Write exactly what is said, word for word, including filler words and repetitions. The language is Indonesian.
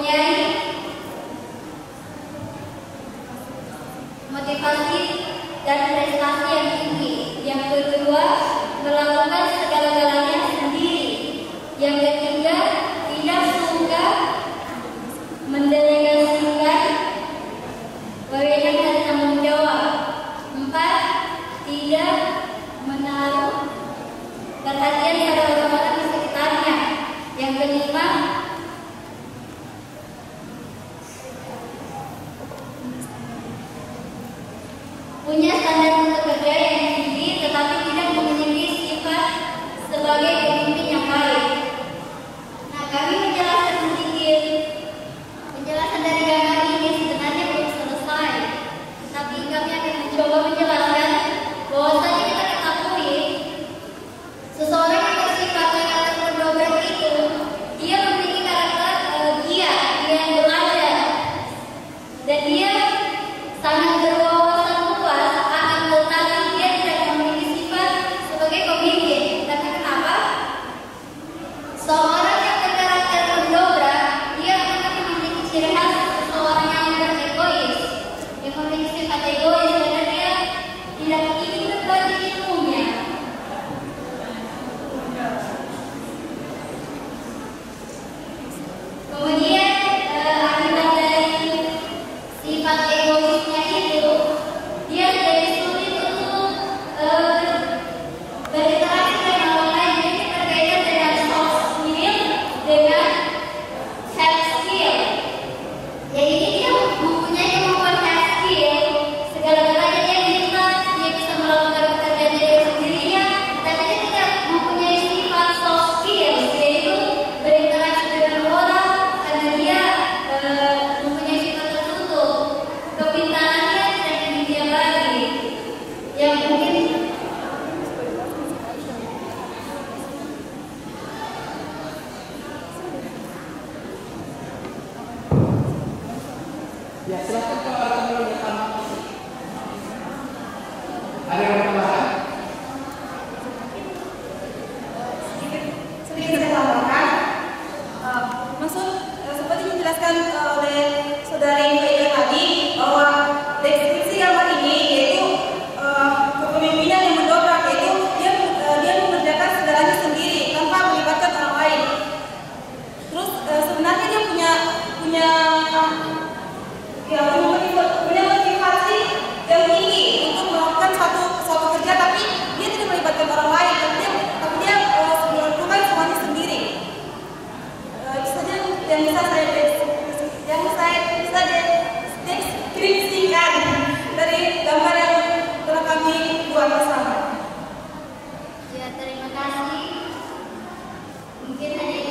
mempunyai motivasi dan prestasi yang tinggi. Yang kedua, melakukan segala-galanya sendiri. Yang ketiga, tidak suka mendelegasikan wewenang dan tanggung jawab. Empat, tidak menaruh perhatian pada orang-orang di sekitarnya. Yang kelima, punya standar untuk kerja yang tinggi, tetapi tidak memiliki sifat sebagai pemimpin yang baik. Nah, kami menjelaskan sedikit. Penjelasan dari gambar ini sebenarnya belum selesai, tetapi kami akan mencoba menjelaskan bahwasanya kita ketahui seseorang yang bersifat karakter pendobrak itu, dia memiliki karakter uh, giat, dia yang belajar, dan dia sangat berwawasan luas, akan tetapi dia tidak memiliki sifat sebagai pemimpin. Tapi kenapa? Seorang yang berkarakter pendobrak, dia akan memiliki ciri khas seseorang yang beregois, yang memiliki sifat egois, karena dia tidak ingin berbagi ilmunya. Kemudian eh, akibat dari sifat egoisnya itu, dia jadi sulit untuk eh, berinteraksi dengan orang lain. Jadi berkaitan dengan soft skill dengan hard skill. Jadi dia mempunyai kemampuan hard skill, segala-galanya dia bisa, dia bisa melakukan pekerjaan dia sendirinya, tapi dia tidak mempunyai sifat soft skill, yaitu berinteraksi dengan orang, karena dia eh, mempunyai sifat tertutup. Kepintarannya tidak ingin dia bagi, yang mungkin Ya, silakan kalau ada yang mau ditambah. Ada yang mau tambahan? Sedikit saya tambahkan, uh, maksud uh, seperti dijelaskan uh, oleh saudari Ida tadi, bahwa deskripsi gambar ini yaitu uh, kepemimpinan yang mendobrak, yaitu dia uh, dia mengerjakan segalanya sendiri tanpa melibatkan orang lain. Terus uh, sebenarnya dia punya punya ya punya motivasi yang tinggi untuk melakukan suatu suatu kerja, tapi dia tidak melibatkan orang lain, tapi dia tapi dia uh, melakukan semuanya sendiri. Uh, itu saja yang bisa saya yang saya bisa deskripsikan dari gambar yang telah kami buat bersama. ya terima kasih. Mungkin ada